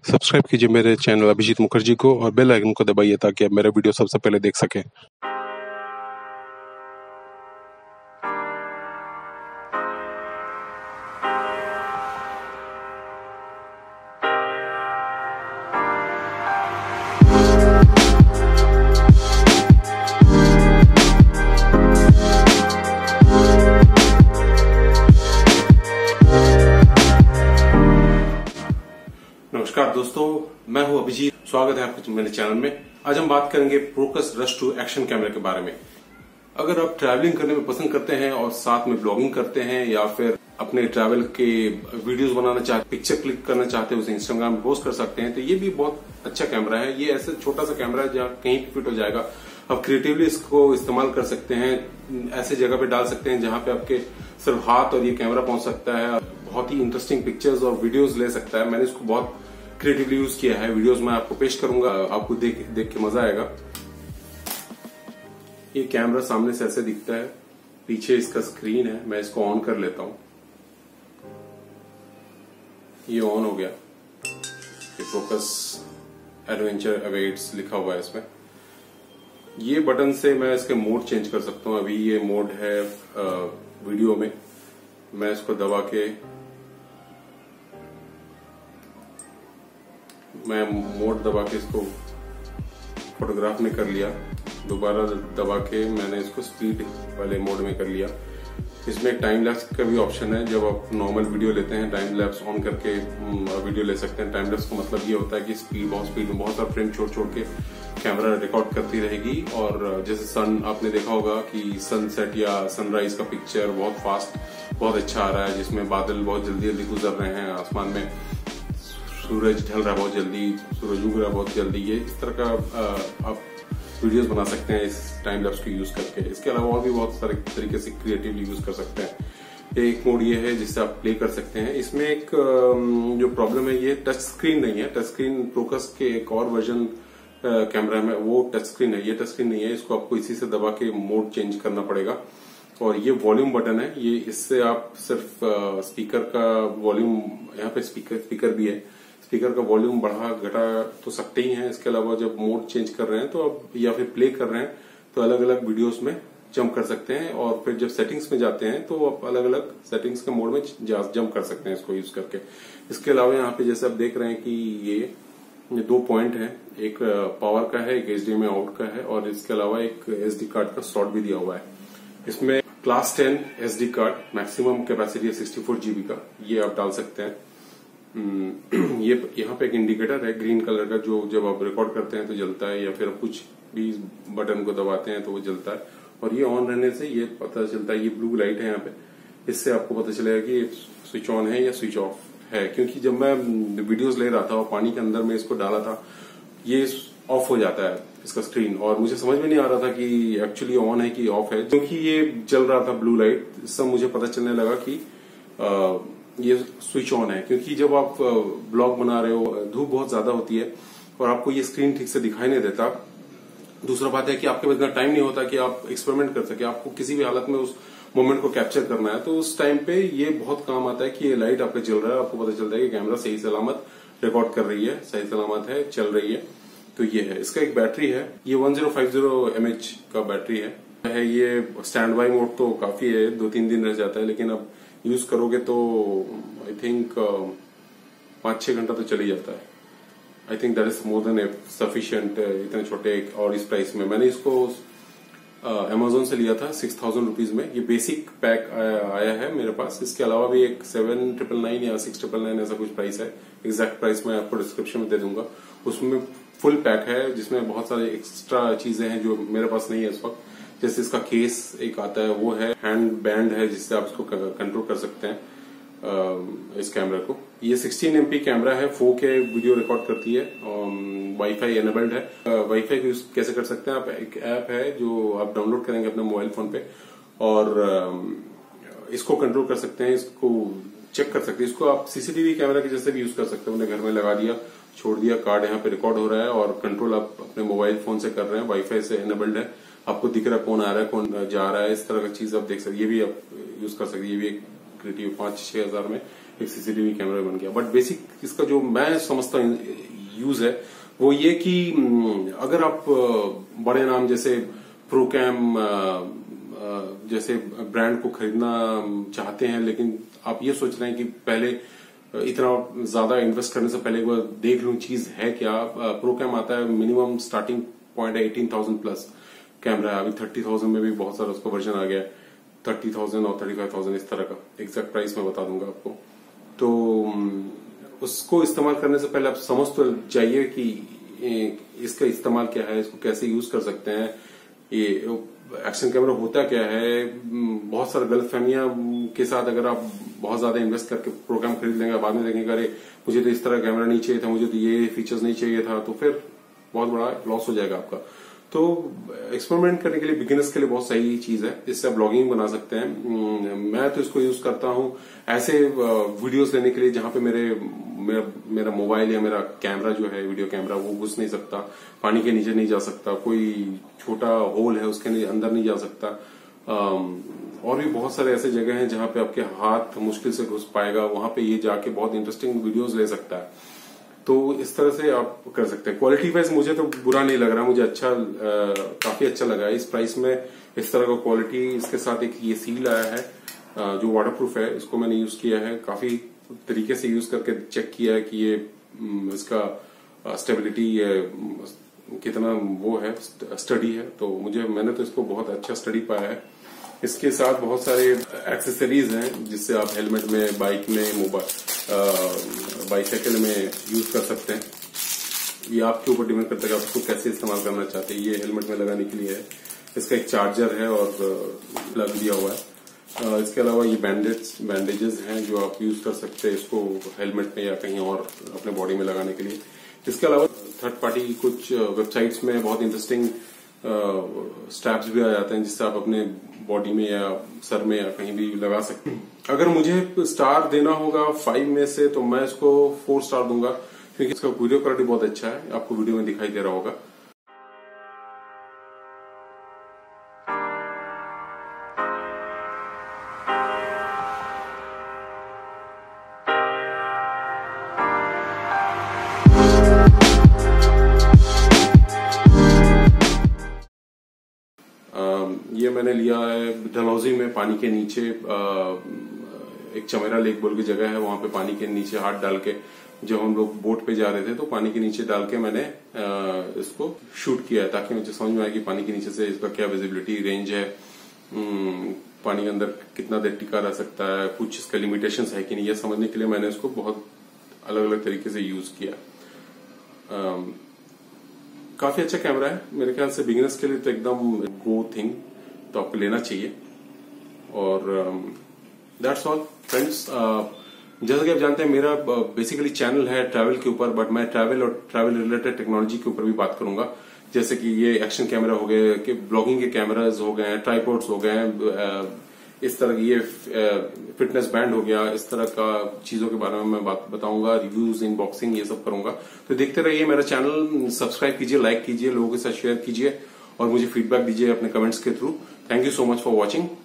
Subscribe कीजिए मेरे channel Abhijit Mukherjee को और बेल आइकन को दबाइए ताकि आप मेरा वीडियो सबसे पहले देख सकें। नमस्कार दोस्तों, मैं हूं अभिजीत। स्वागत है आपके मेरे चैनल में। आज हम बात करेंगे प्रोकस रश टू एक्शन कैमरे के बारे में। अगर आप ट्रैवलिंग करने में पसंद करते हैं और साथ में ब्लॉगिंग करते हैं या फिर अपने ट्रैवल के वीडियोस बनाना चाहते, पिक्चर क्लिक करना चाहते हैं, उसे इंस्टाग्राम में पोस्ट कर सकते हैं, तो ये भी बहुत अच्छा कैमरा है। ये ऐसे छोटा सा कैमरा है जहाँ कहीं भी फिट हो जाएगा। आप क्रिएटिवली इसको इस्तेमाल कर सकते हैं, ऐसे जगह पे डाल सकते हैं जहां पे आपके सिर्फ हाथ और ये कैमरा पहुंच सकता है। बहुत ही इंटरेस्टिंग पिक्चर्स और वीडियोस ले सकता है। मैंने इसको बहुत क्रिएटिवली यूज किया है। वीडियोस में आपको पेश करूंगा, आपको देख के मजा आएगा। ये कैमरा सामने से ऐसे दिखता है, पीछे इसका स्क्रीन है। मैं इसको ऑन कर लेता हूं। ये ऑन हो गया। ये प्रोकस एडवेंचर अवेट्स लिखा हुआ है इसमें। ये बटन से मैं इसके मोड चेंज कर सकता हूं। अभी ये मोड है वीडियो में। मैं इसको दबा के इसको फोटोग्राफ में कर लिया। दोबारा दबा के मैंने इसको स्पीड वाले मोड में कर लिया। इसमें एक टाइम लैप्स का भी ऑप्शन है। जब आप नॉर्मल वीडियो लेते हैं, टाइम लैप्स ऑन करके वीडियो ले सकते हैं। टाइम लैप्स का मतलब ये होता है कि बहुत स्पीड में बहुत सारा फ्रेम छोड़ के कैमरा रिकॉर्ड करती रहेगी। और जैसे सन, आपने देखा होगा कि सनसेट या सनराइज का पिक्चर बहुत फास्ट, बहुत अच्छा आ रहा है, जिसमें बादल बहुत जल्दी जल्दी गुजर रहे हैं आसमान में, सूरज ढल रहा है बहुत जल्दी, सूरज उग रहा है बहुत जल्दी। ये इस तरह का आप वीडियोस बना सकते हैं इस टाइम लैप्स को यूज करके। इसके अलावा और भी बहुत सारे तरीके से क्रिएटिवली यूज कर सकते हैं। एक मोड ये है जिससे आप प्ले कर सकते हैं। इसमें एक जो प्रॉब्लम है, ये टच स्क्रीन नहीं है। टच स्क्रीन प्रोकस के एक और वर्जन कैमरा में वो टच स्क्रीन है, ये टच स्क्रीन नहीं है। इसको आपको इसी से दबा के मोड चेंज करना पड़ेगा। और ये वॉल्यूम बटन है। ये इससे आप सिर्फ स्पीकर का वॉल्यूम, यहाँ पे स्पीकर भी है, स्पीकर का वॉल्यूम बढ़ा घटा तो सकते ही हैं। इसके अलावा जब मोड चेंज कर रहे हैं तो आप, या फिर प्ले कर रहे हैं, तो अलग अलग वीडियोस में जंप कर सकते हैं। और फिर जब सेटिंग्स में जाते हैं तो आप अलग अलग सेटिंग्स के मोड में जंप कर सकते हैं इसको यूज करके। इसके अलावा यहाँ पे जैसे आप देख रहे हैं कि ये 2 पॉइंट है, एक पावर का है, एक HDMI आउट का है, और इसके अलावा एक SD कार्ड का स्लॉट भी दिया हुआ है। इसमें class 10 SD card, maximum capacity है 64 GB का, ये आप डाल सकते हैं। ये यहाँ पे एक इंडिकेटर है ग्रीन कलर का, जो जब आप रिकॉर्ड करते हैं तो जलता है, या फिर कुछ भी बटन को दबाते हैं तो वो जलता है। और ये ऑन रहने से ये पता चलता है, ये ब्लू लाइट है यहाँ पे, इससे आपको पता चलेगा कि स्विच ऑन है या स्विच ऑफ है। क्योंकि जब मैं वीडियोस ले रहा था और पानी के अंदर में इसको डाला था, ये ऑफ हो जाता है इसका स्क्रीन, और मुझे समझ में नहीं आ रहा था कि एक्चुअली ऑन है कि ऑफ है। क्योंकि ये जल रहा था ब्लू लाइट, इससे मुझे पता चलने लगा कि ये स्विच ऑन है। क्योंकि जब आप ब्लॉग बना रहे हो, धूप बहुत ज्यादा होती है और आपको ये स्क्रीन ठीक से दिखाई नहीं देता। दूसरा बात है कि आपके पास इतना टाइम नहीं होता कि आप एक्सपेरिमेंट कर सके। आपको किसी भी हालत में उस मोमेंट को कैप्चर करना है, तो उस टाइम पे ये बहुत काम आता है कि ये लाइट आपका जल रहा है, आपको पता चलता है कि कैमरा सही सलामत रिकॉर्ड कर रही है, सही सलामत है, चल रही है। तो ये है। इसका एक बैटरी है, ये 1050 mAh का बैटरी है। ये स्टैंड बाय मोड तो काफी है, 2-3 दिन रह जाता है, लेकिन अब यूज करोगे तो आई थिंक 5-6 घंटा तो चली जाता है। I think that is more than sufficient इतने छोटे और इस प्राइस में। मैंने इसको अमेजोन से लिया था 6000 रुपीज में। ये बेसिक पैक आया है मेरे पास। इसके अलावा भी एक 7999 या 699 ऐसा कुछ प्राइस है। एग्जैक्ट प्राइस मैं आपको डिस्क्रिप्शन में दे दूंगा। उसमें फुल पैक है जिसमें बहुत सारे एक्स्ट्रा चीजें हैं जो मेरे पास नहीं है इस वक्त। जैसे इसका केस एक आता है, वो है, हैंड बैंड है जिससे आप इसको कंट्रोल कर सकते हैं इस कैमरा को। ये 16 MP कैमरा है, 4K वीडियो रिकॉर्ड करती है, वाईफाई एनेबल्ड है। वाईफाई यूज कैसे कर सकते हैं आप, एक ऐप है जो आप डाउनलोड करेंगे अपने मोबाइल फोन पे, और इसको कंट्रोल कर सकते हैं, इसको चेक कर सकते हैं। इसको आप CCTV कैमरा के जैसे भी यूज कर सकते हैं। उन्हें घर में लगा दिया, छोड़ दिया, कार्ड यहाँ पे रिकॉर्ड हो रहा है और कंट्रोल आप अपने मोबाइल फोन से कर रहे हैं, वाईफाई से एनेबल्ड है। आपको दिख रहा है कौन आ रहा है, कौन जा रहा है, इस तरह का चीज आप देख सकते हैं। ये भी आप यूज कर सकते हैं। ये भी एक क्रिएटिव 5-6 हजार में एक सीसीटीवी कैमरा बन गया। बट बेसिक इसका जो मैं समझता हूँ यूज है वो ये कि अगर आप बड़े नाम जैसे प्रोकैम जैसे ब्रांड को खरीदना चाहते हैं, लेकिन आप ये सोच रहे हैं कि पहले इतना ज्यादा इन्वेस्ट करने से पहले वो देख लूं चीज है क्या। प्रोकैम आता है, मिनिमम स्टार्टिंग पॉइंट है 18,000 प्लस कैमरा है। अभी 30,000 में भी बहुत सारा उसका वर्जन आ गया है, 30,000 और 35,000 इस तरह का। एग्जैक्ट प्राइस मैं बता दूंगा आपको। तो उसको इस्तेमाल करने से पहले आप समझ तो चाहिए कि इसका इस्तेमाल क्या है, इसको कैसे यूज कर सकते हैं, ये एक्शन कैमरा होता क्या है। बहुत सारी गलतफहमियां के साथ अगर आप बहुत ज्यादा इन्वेस्ट करके प्रोग्राम खरीद लेंगे, बाद में देखेंगे अरे मुझे तो इस तरह का कैमरा नहीं चाहिए था, मुझे तो ये फीचर्स नहीं चाहिए था, तो फिर बहुत बड़ा लॉस हो जाएगा आपका। तो एक्सपेरिमेंट करने के लिए बिगिनर्स के लिए बहुत सही चीज है। इससे आप ब्लॉगिंग बना सकते हैं। मैं तो इसको यूज करता हूं ऐसे वीडियोस लेने के लिए जहां पे मेरा मोबाइल या मेरा कैमरा जो है वीडियो कैमरा वो घुस नहीं सकता, पानी के नीचे नहीं जा सकता, कोई छोटा होल है उसके अंदर नहीं जा सकता। और भी बहुत सारे ऐसे जगह हैं जहां पे आपके हाथ मुश्किल से घुस पाएगा, वहां पे ये जाके बहुत इंटरेस्टिंग वीडियोस ले सकता है। तो इस तरह से आप कर सकते हैं। क्वालिटी वाइज मुझे तो बुरा नहीं लग रहा, मुझे अच्छा काफी अच्छा लगा है। इस प्राइस में इस तरह का क्वालिटी, इसके साथ एक ये सील आया है जो वाटरप्रूफ है, इसको मैंने यूज किया है, काफी तरीके से यूज करके चेक किया है कि ये इसका स्टेबिलिटी कितना वो है, स्टडी है। तो मैंने तो इसको बहुत अच्छा स्टडी पाया है। इसके साथ बहुत सारे एक्सेसरीज हैं जिससे आप हेलमेट में, बाइक में, बाइसाइकिल में यूज कर सकते हैं। ये आपके ऊपर डिपेंड करता है कि आप इसको कैसे इस्तेमाल करना चाहते हैं। ये हेलमेट में लगाने के लिए है, इसका एक चार्जर है और प्लग दिया हुआ है। इसके अलावा ये बैंडेजेस हैं जो आप यूज कर सकते हैं इसको हेलमेट में या कहीं और अपने बॉडी में लगाने के लिए। इसके अलावा थर्ड पार्टी कुछ वेबसाइट्स में बहुत इंटरेस्टिंग स्ट्रैप्स भी आ जाते हैं जिससे आप अपने बॉडी में या सर में या कहीं भी लगा सकते हैं। अगर मुझे स्टार देना होगा 5 में से तो मैं इसको 4 स्टार दूंगा, क्योंकि इसका वीडियो क्वालिटी बहुत अच्छा है, आपको वीडियो में दिखाई दे रहा होगा। ये मैंने लिया है डलहौजी में, पानी के नीचे एक चमेरा लेक बोल की जगह है, वहां पे पानी के नीचे हाथ डाल के जब हम लोग बोट पे जा रहे थे तो पानी के नीचे डाल के मैंने इसको शूट किया है, ताकि मुझे समझ में आए कि पानी के नीचे से इसका क्या विजिबिलिटी रेंज है, पानी के अंदर कितना देर टिका रह सकता है, कुछ इसका लिमिटेशंस है कि नहीं, ये समझने के लिए मैंने इसको बहुत अलग अलग तरीके से यूज किया। काफी अच्छा कैमरा है मेरे ख्याल से, बिगिनर्स के लिए तो एकदम गो थिंग, तो आपको लेना चाहिए। और दैट्स ऑल फ्रेंड्स। जैसा कि आप जानते हैं मेरा बेसिकली चैनल है ट्रैवल के ऊपर, बट मैं ट्रैवल और ट्रैवल रिलेटेड टेक्नोलॉजी के ऊपर भी बात करूंगा, जैसे कि ये एक्शन कैमरा हो गए, कि ब्लॉगिंग के कैमराज हो गए, ट्राइपॉड्स हो गए, इस तरह की ये फिटनेस बैंड हो गया, इस तरह का चीजों के बारे में मैं बात बताऊंगा, रिव्यूज, अनबॉक्सिंग ये सब करूंगा। तो देखते रहिए मेरा चैनल, सब्सक्राइब कीजिए, लाइक कीजिए, लोगों के साथ शेयर कीजिए और मुझे फीडबैक दीजिए अपने कमेंट्स के through. Thank you so much for watching.